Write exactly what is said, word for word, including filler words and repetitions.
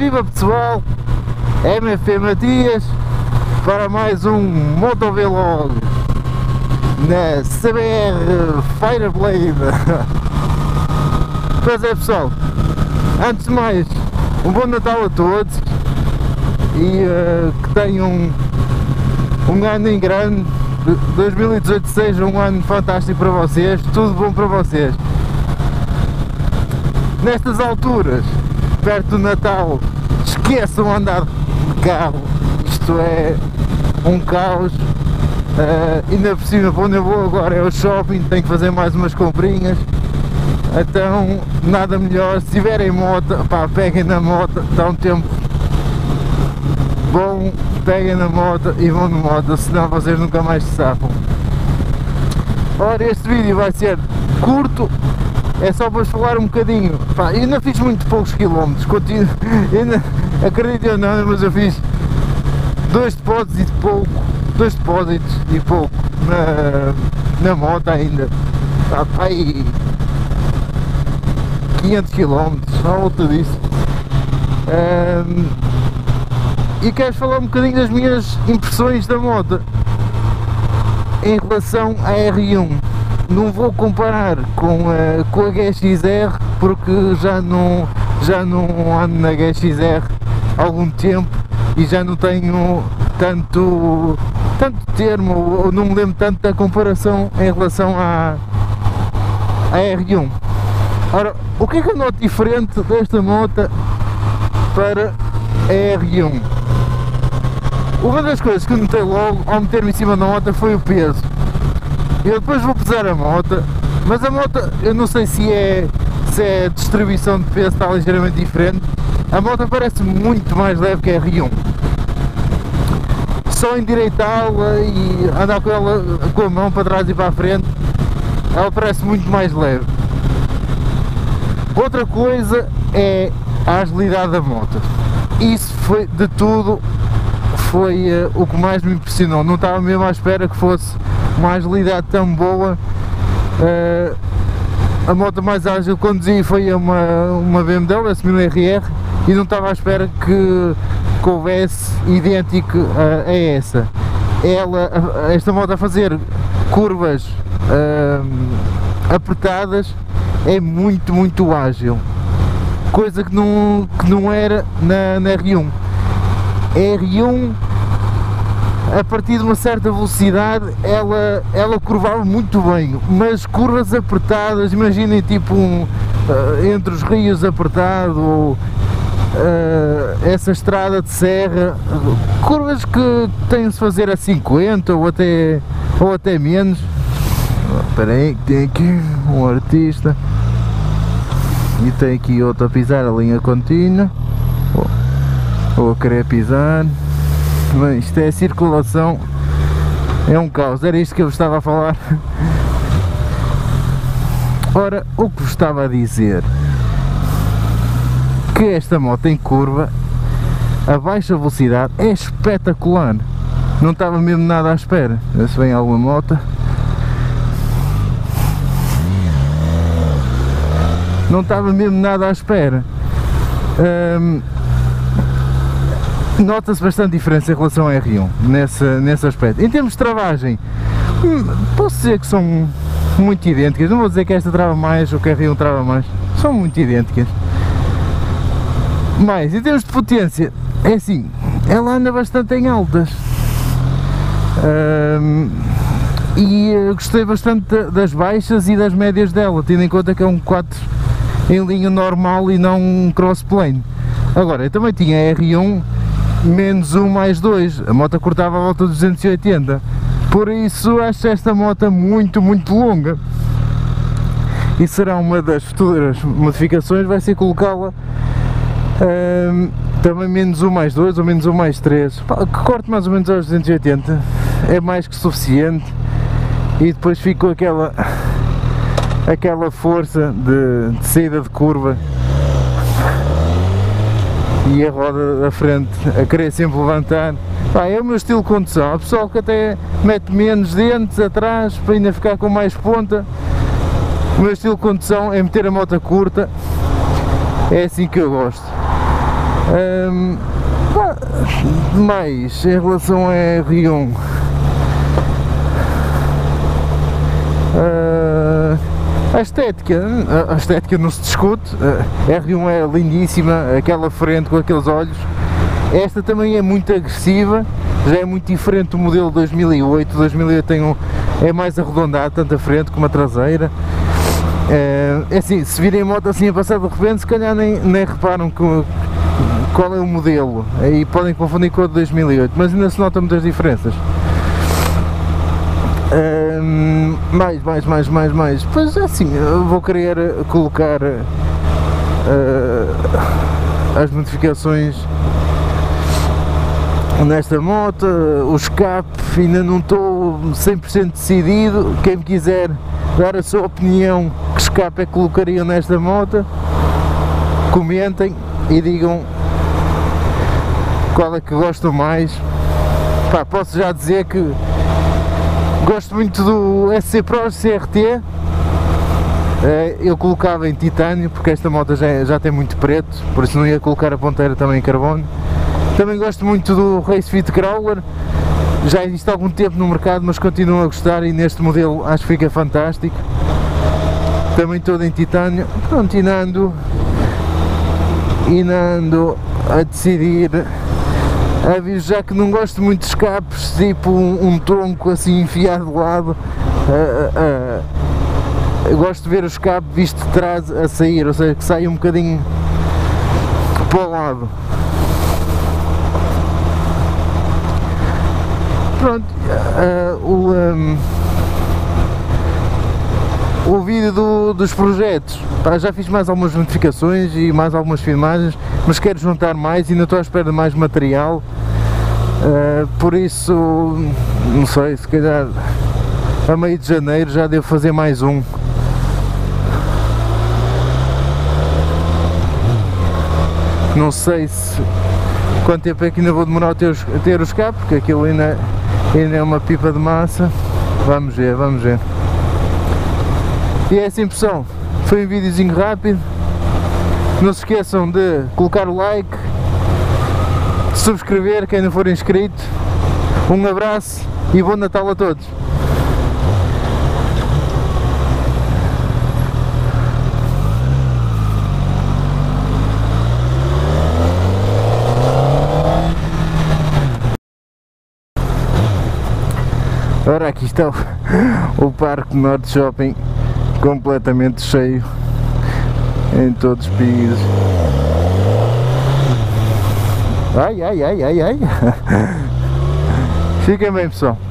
Viva pessoal, M F Matias para mais um Motovlog na C B R Fireblade. Pois é pessoal, antes de mais, um bom Natal a todos e uh, que tenham um, um ano em grande. Dois mil e dezoito seja um ano fantástico para vocês, tudo bom para vocês. Nestas alturas, perto do Natal, esqueçam andar de carro, isto é um caos. Uh, ainda por cima, para onde eu vou agora é o shopping, tenho que fazer mais umas comprinhas, então nada melhor, se tiverem moto, pá, peguem na moto, está um tempo bom, peguem na moto e vão de moto, senão vocês nunca mais se safam. Ora, este vídeo vai ser curto, é só para vos falar um bocadinho. Pá, eu ainda fiz muito poucos quilómetros, continuo, ainda, acredito ou não, mas eu fiz dois depósitos e pouco, dois depósitos e pouco na, na moto ainda. Pá, pá, aí quinhentos quilómetros, à volta disso. Um, e quero falar um bocadinho das minhas impressões da moto em relação à R um. Não vou comparar com a, com a H X R porque já não, já não ando na H X R há algum tempo e já não tenho tanto, tanto termo, ou não me lembro tanto da comparação em relação à, à R um. Ora, o que é que eu noto diferente desta moto para a R um? Uma das coisas que eu notei logo ao meter-me em cima da moto foi o peso. Eu depois vou pesar a moto, mas a moto, eu não sei se é, se é a distribuição de peso está ligeiramente diferente. A moto parece muito mais leve que a R um. Só endireitá-la e andar com ela com a mão para trás e para a frente, ela parece muito mais leve. Outra coisa é a agilidade da moto. Isso foi de tudo, foi uh, o que mais me impressionou. Não estava mesmo à espera que fosse uma agilidade tão boa. Uh, a moto mais ágil que conduzi foi uma, uma B M W S mil R R e não estava à espera que, que houvesse idêntico a, a essa. Ela, esta moto a fazer curvas uh, apertadas é muito muito ágil, coisa que não, que não era na, na R um. A R um, a partir de uma certa velocidade, ela, ela curvava muito bem, mas curvas apertadas, imaginem tipo um, uh, entre os rios apertado, ou uh, essa estrada de serra, curvas que têm de se fazer a cinquenta ou até, ou até menos. Espera aí, que tem aqui um artista e tem aqui outro a pisar a linha contínua, ou a querer pisar. Bem, isto é a circulação, é um caos, era isto que eu vos estava a falar. Ora, o que vos estava a dizer, que esta moto em curva a baixa velocidade é espetacular, não estava mesmo nada à espera. Se vem alguma moto, não estava mesmo nada à espera. Hum, Nota-se bastante diferença em relação ao R um nesse, nesse aspecto. Em termos de travagem, posso dizer que são muito idênticas. Não vou dizer que esta trava mais ou que a R um trava mais, são muito idênticas. Mas em termos de potência, é assim, ela anda bastante em altas. Um, e gostei bastante das baixas e das médias dela, tendo em conta que é um quatro em linha normal e não um crossplane. Agora, eu também tinha a R um menos um mais dois, a moto cortava a volta de duzentos e oitenta, por isso acho esta moto muito muito longa e será uma das futuras modificações, vai ser colocá-la um, também menos um mais dois ou menos um mais três, que corte mais ou menos aos duzentos e oitenta, é mais que suficiente, e depois fico com aquela aquela força de, de saída de curva e a roda da frente a querer sempre levantar. Pá, é o meu estilo de condução. Há pessoal que até mete menos dentes atrás para ainda ficar com mais ponta. O meu estilo de condução é meter a moto curta, é assim que eu gosto. Um, mais em relação a R um, uh, a estética, a estética não se discute. A R um é lindíssima, aquela frente com aqueles olhos. Esta também é muito agressiva, já é muito diferente do modelo dois mil e oito. dois mil e oito tem um, é mais arredondado, tanto a frente como a traseira. É, é assim, se virem a moto assim a passar de repente, se calhar nem, nem reparam que, qual é o modelo, aí podem confundir com o de dois mil e oito, mas ainda se notam muitas diferenças. Um, mais, mais, mais, mais, mais, pois assim, eu vou querer colocar uh, as modificações nesta moto. O escape ainda não estou cem por cento decidido. Quem me quiser dar a sua opinião, que escape é que colocariam nesta moto, comentem e digam qual é que gostam mais. Pá, posso já dizer que gosto muito do S C Pro C R T. Eu colocava em titânio porque esta moto já, já tem muito preto, por isso não ia colocar a ponteira também em carbono. Também gosto muito do Racefit Crawler, já existe há algum tempo no mercado, mas continuo a gostar e neste modelo acho que fica fantástico. Também todo em titânio. Pronto, e ando, e ando a decidir. Aviso já que não gosto muito de escapes, tipo um, um tronco assim enfiado de lado. Uh, uh, eu gosto de ver o escape visto de trás a sair, ou seja, que sai um bocadinho para o lado. Pronto, uh, o, um, o vídeo do, dos projetos, pá, já fiz mais algumas notificações e mais algumas filmagens, mas quero juntar mais e ainda estou à espera de mais material, uh, por isso, não sei, se calhar a meio de janeiro já devo fazer mais um. Não sei se quanto tempo é que ainda vou demorar a ter, a ter o escape, porque aquilo ainda, ainda é uma pipa de massa. Vamos ver, vamos ver. E é assim, pessoal, foi um videozinho rápido. Não se esqueçam de colocar o like, de subscrever quem não for inscrito. Um abraço e bom Natal a todos. Ora, aqui está o, o Parque Norte Shopping completamente cheio em todos os pisos. Ai, ai, ai, ai, ai. Fiquem bem, pessoal.